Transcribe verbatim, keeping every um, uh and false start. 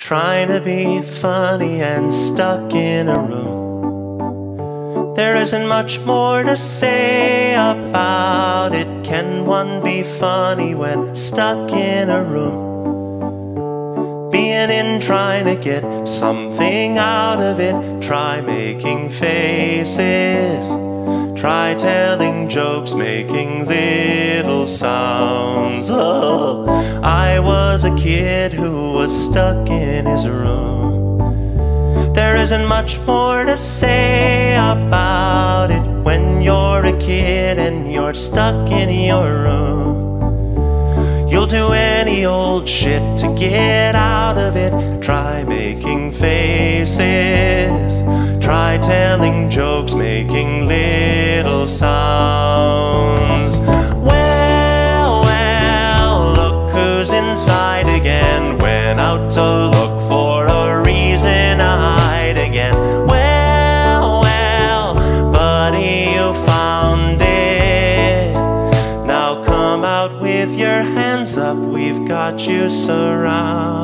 Trying to be funny and stuck in a room. There isn't much more to say about it. Can one be funny when stuck in a room? Being in, trying to get something out of it. Try making faces. Try telling jokes, making little sounds. Oh, I was a kid who was stuck in his room. There isn't much more to say about it when you're a kid and you're stuck in your room. You'll do any old shit to get out of it. Try making faces. Try telling jokes, making little sounds. Well, well, look who's inside again. Went out to look for a reason to hide again. Well, well, buddy, you found it. Now come out with your hands up, we've got you surrounded.